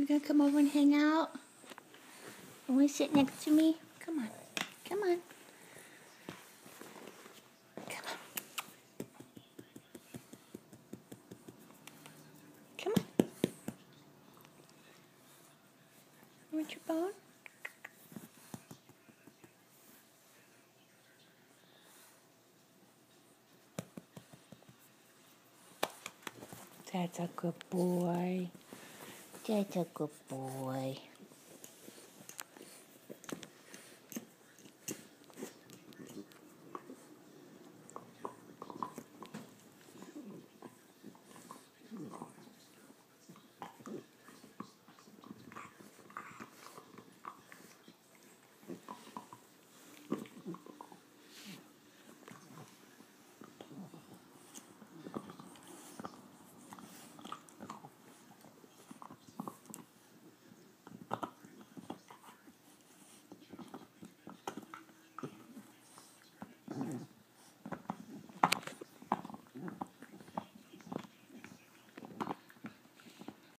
gonna come over and hang out? You wanna sit next to me? Come on. Come on. Come on. Come on. You want your bone? That's a good boy. That's a good boy.